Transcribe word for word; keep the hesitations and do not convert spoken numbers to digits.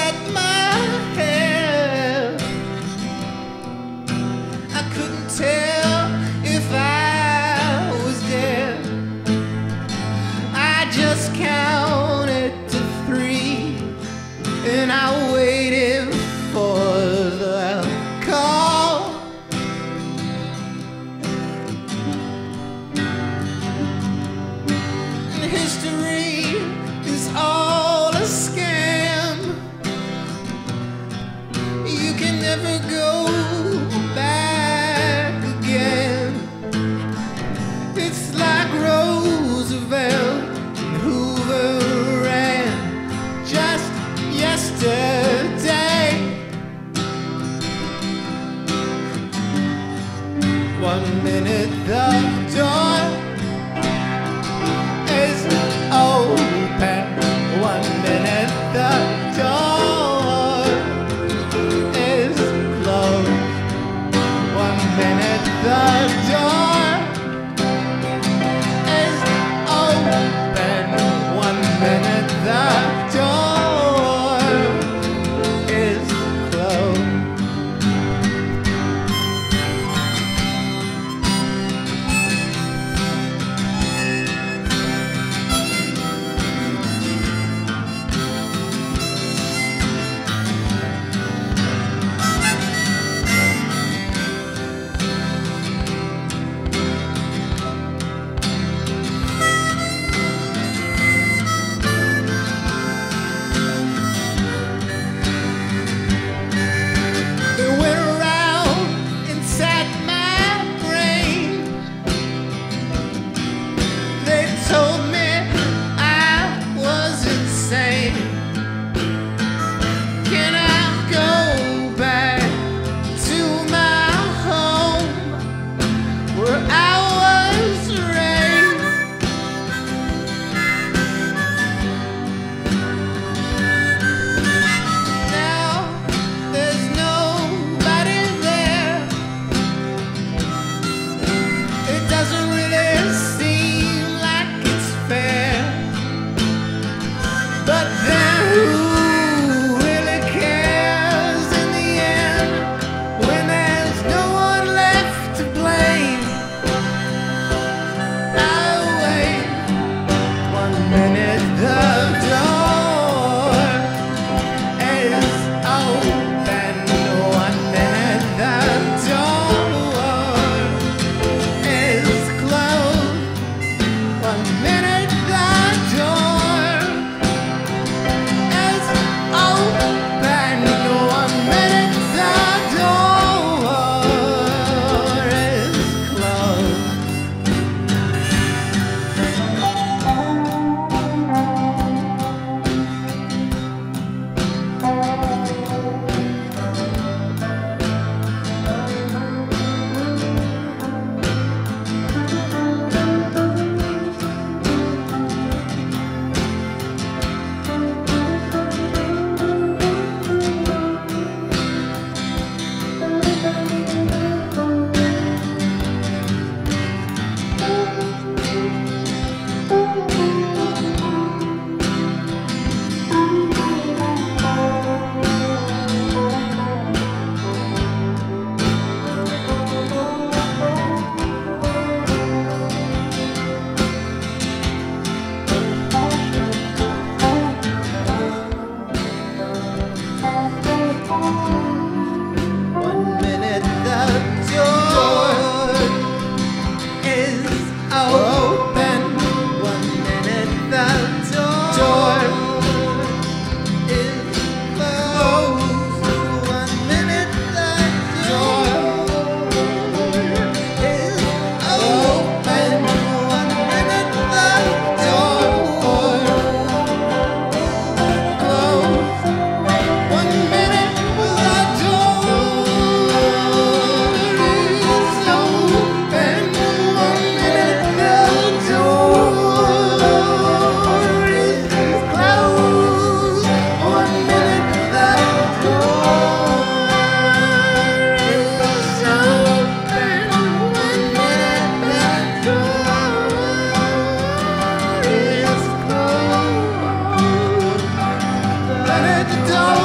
at my hair. I couldn't tell if I was dead. I just counted to three, and I waited for the call. And history is all a scam. You can never go back again. It's like Roosevelt and Hoover ran just yesterday. One minute the door is open. One minute the door is closed. One minute the door is open. One minute the door is closed. the door.